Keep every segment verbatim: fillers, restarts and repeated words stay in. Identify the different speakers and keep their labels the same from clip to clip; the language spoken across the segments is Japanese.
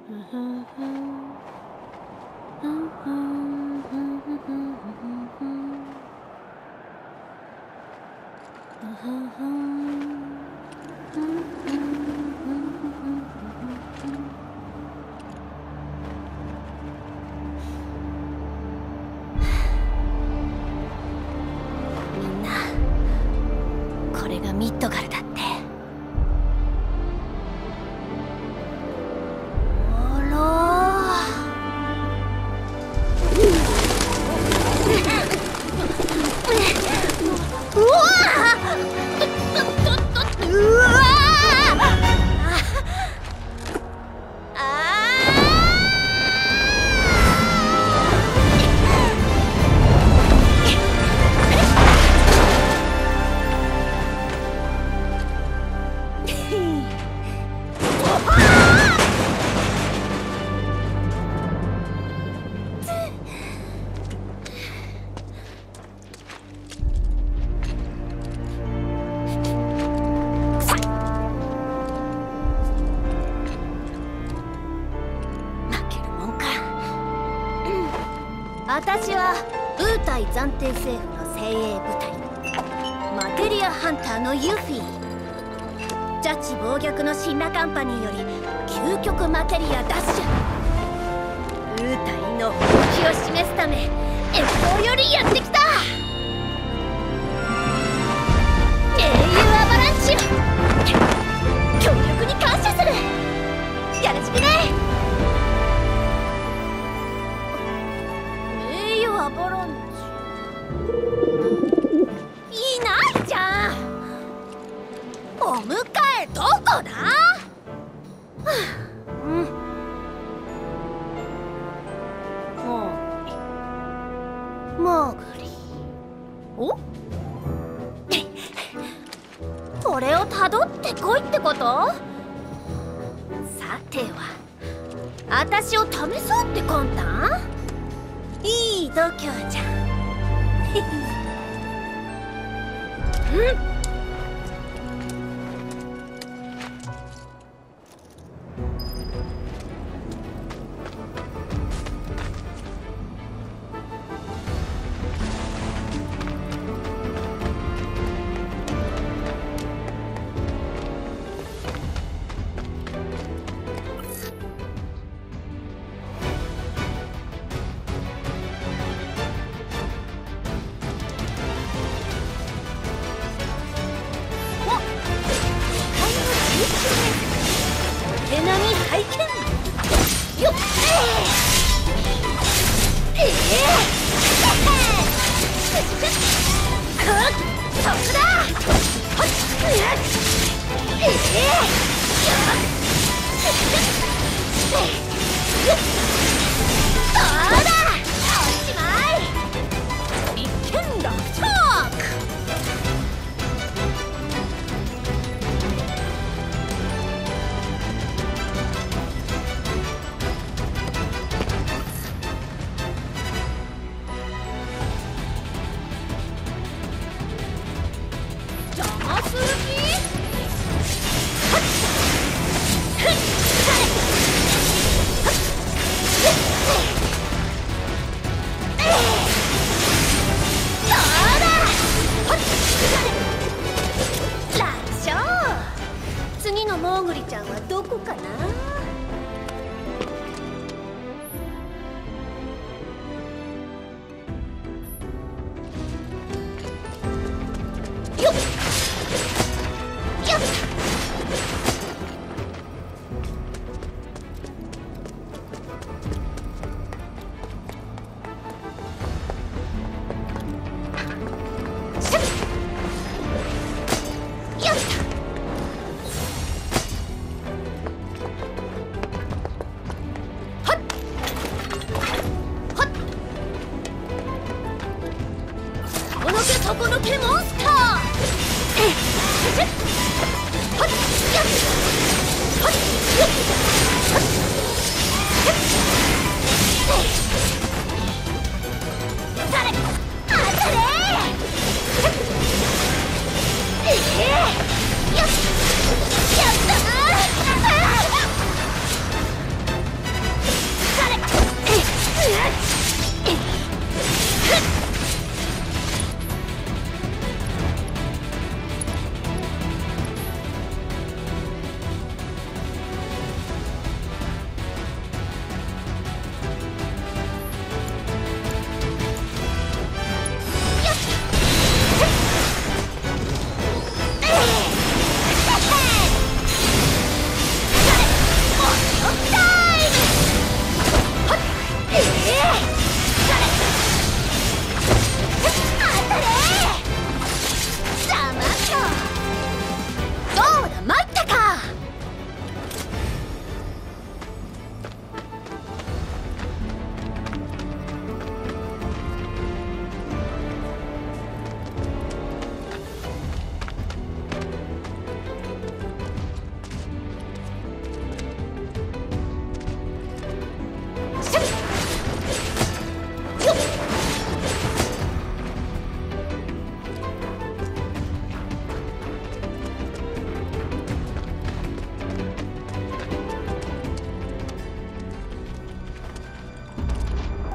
Speaker 1: みんな、これがミッドガルだって。私はウータイ暫定政府の精鋭部隊マテリアハンターのユフィ。ジャッジ暴虐のシンラカンパニーより究極マテリア奪取。ウータイの本気を示すため遠方よりやってきた。英雄アバランチよ、強力に感謝する。よろしくね。アバランチいないじゃん。お迎えどこだ？うん。モーモーグリ。お？これをたどってこいってこと？さては、私を試そうって魂胆？いい度胸じゃん。うん。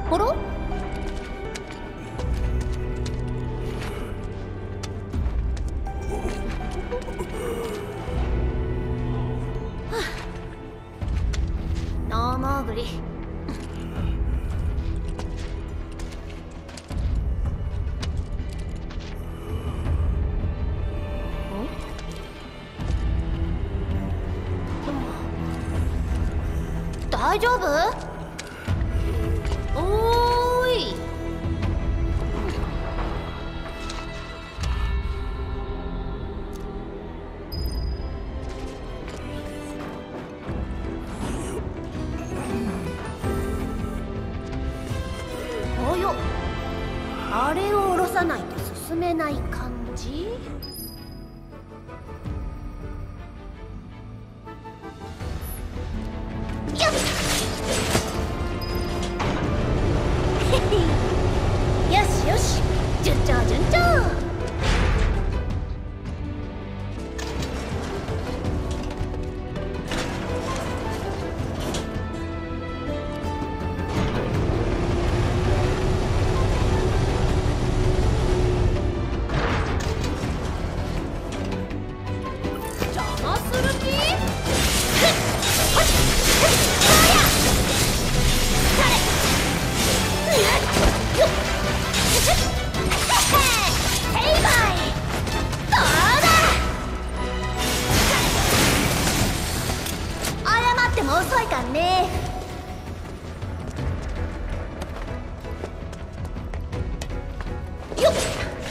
Speaker 1: あら？ノーモーグリ。大丈夫？おーい。およ、あれを下ろさないと進めない感じ？よっよしよし、順調順調。邪魔する気？遅いかんね。よっ。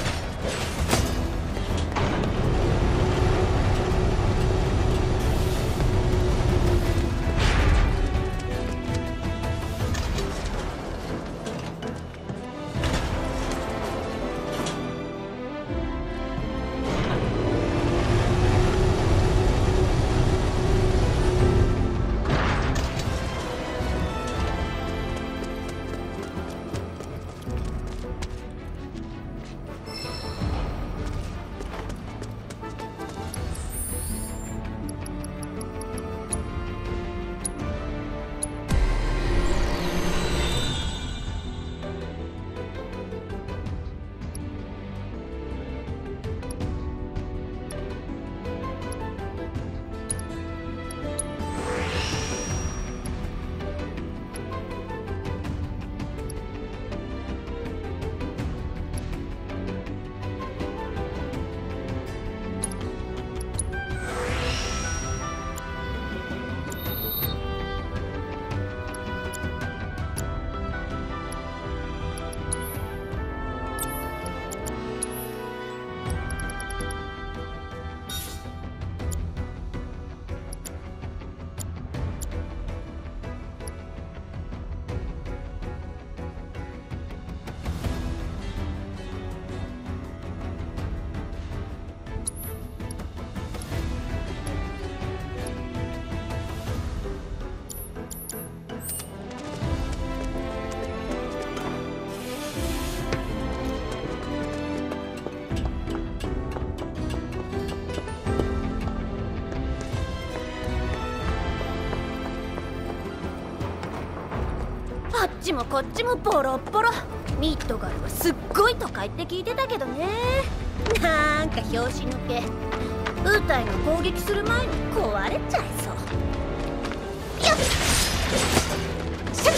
Speaker 1: あっちもこっちもボロッボロ。ミッドガルはすっごい都会って聞いてたけどね。なんか拍子抜け、ウータイが攻撃する前に壊れちゃいそう。よっしゃっ。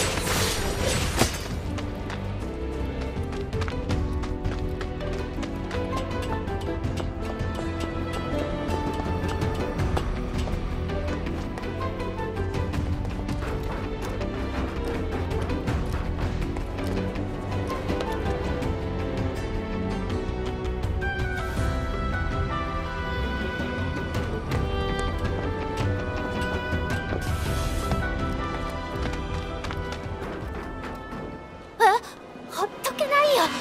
Speaker 1: ほっとけないよ。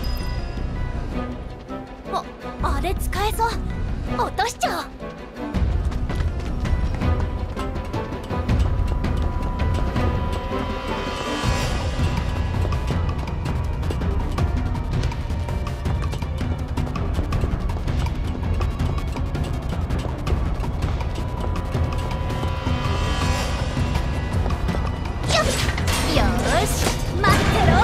Speaker 1: あ、あれ使えそう。落としちゃおう。よし、待ってろ。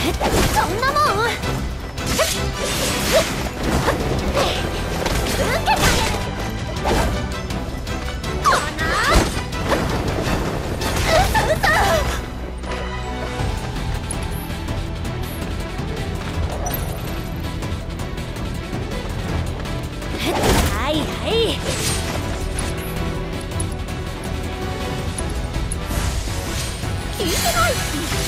Speaker 1: そんなもん受けてあげる。この嘘嘘。はいはい。聞いてない。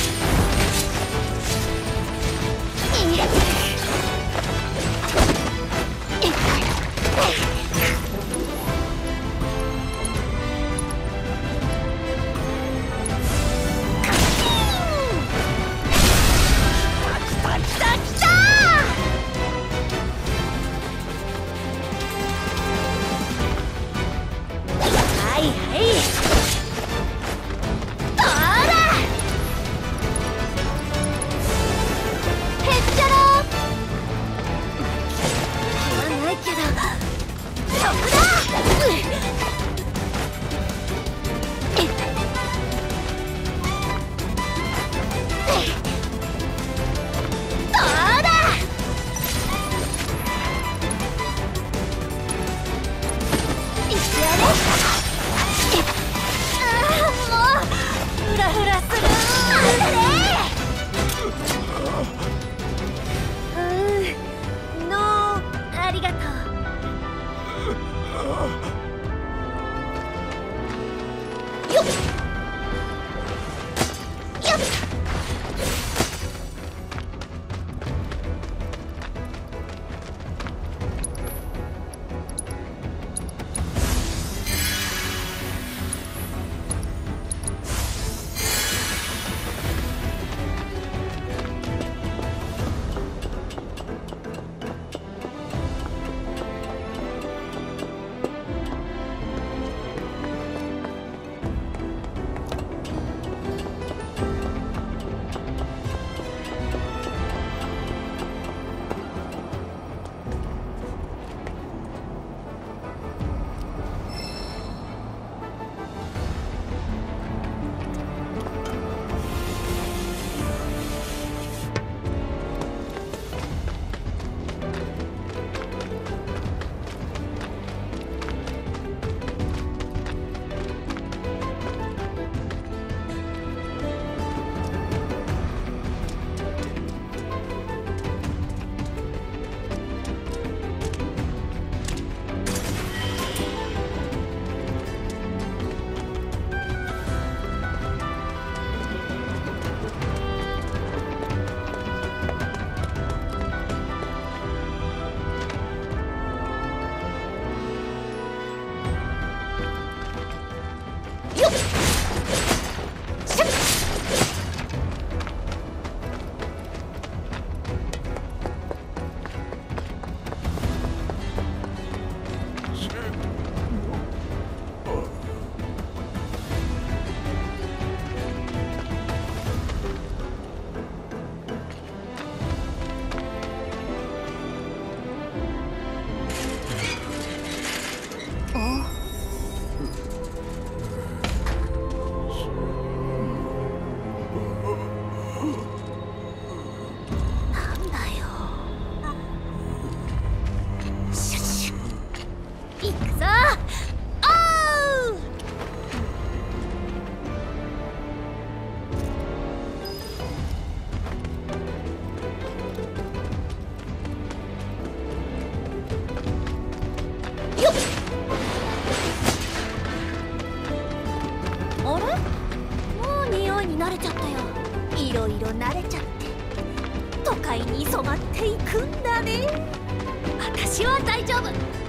Speaker 1: 慣れちゃって都会に染まっていくんだね。私は大丈夫。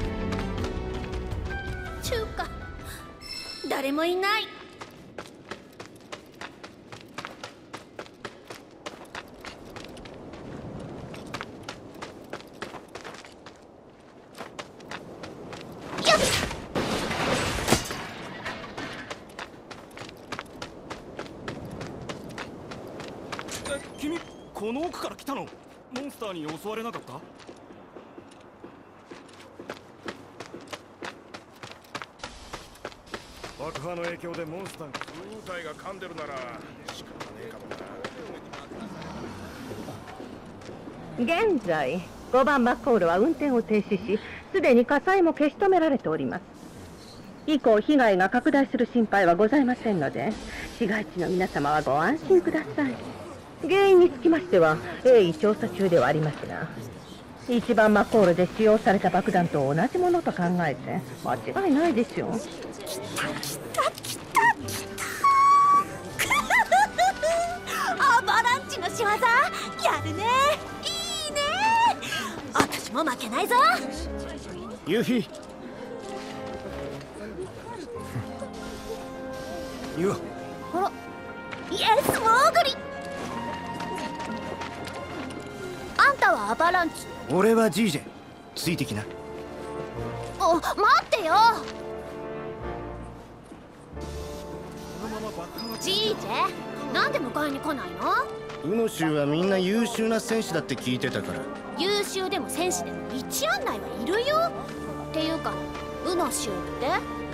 Speaker 1: ちゅうか誰もいない。
Speaker 2: 君この奥から来たの？モンスターに襲われなかった？爆破の影響でモンスターが
Speaker 3: 空体が噛んでるなら仕方ねえかもな。 現在ごばんマッコールは運転を停止し、すでに火災も消し止められております。以降被害が拡大する心配はございませんので、市街地の皆様はご安心ください。原因につきましては鋭意調査中ではありますが、一番マッコールで使用された爆弾と同じものと考えて間違いないでしょう。
Speaker 1: 来た来た来た来たアバランチの仕業やるね。いいね。私も負けないぞ。
Speaker 2: ユフィユア
Speaker 1: あら、イエスモーグリ。あんたはアバランチ。
Speaker 2: 俺は ジージェ ついてきな。
Speaker 1: お、待ってよ。ジージェ、なんで迎えに来ないの？
Speaker 2: ウノ州はみんな優秀な戦士だって聞いてたから。
Speaker 1: 優秀でも戦士でも一案内はいるよ。っていうか、ウノ州って？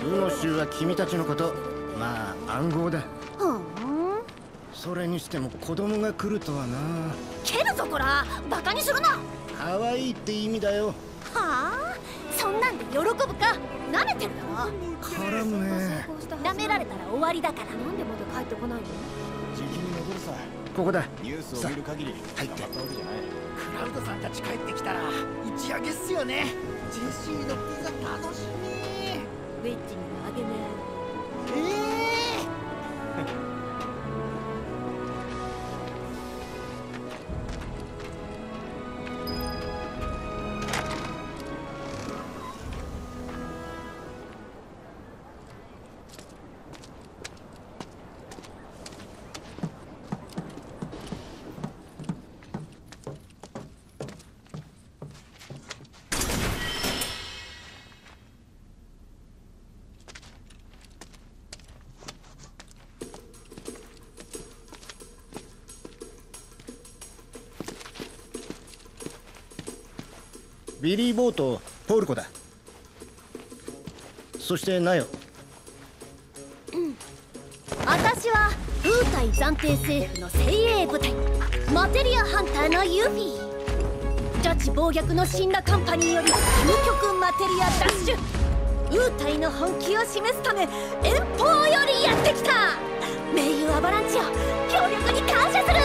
Speaker 2: ウノ州は君たちのこと、まあ暗号だ。
Speaker 1: ふん。
Speaker 2: それにしても子供が来るとはな。
Speaker 1: 蹴るぞこら、バカにするな。
Speaker 2: 可愛いって意味だよ。
Speaker 1: はあ、そんなんで喜ぶか。舐めてるだろ。
Speaker 2: 絡むね。
Speaker 1: 舐められたら終わりだから。なんでまだ帰ってこないの？
Speaker 2: 時期に戻るさ。ここだ。
Speaker 4: ニュースを見る限り
Speaker 2: 入って。
Speaker 4: クラウドさんたち帰ってきたら打ち上げっすよね。ジェシーのピザ楽しみ。
Speaker 1: ウェッジにもあげね
Speaker 4: ええー
Speaker 2: ビリー・ボーとポールコだ。そしてナヨ。
Speaker 1: 私はウータイ暫定政府の精鋭部隊マテリアハンターのユフィ。ジャッジ暴虐のシンラカンパニーより究極マテリアダッシュ。ウータイの本気を示すため遠方よりやってきた。盟友アバランチよ、強力に感謝する。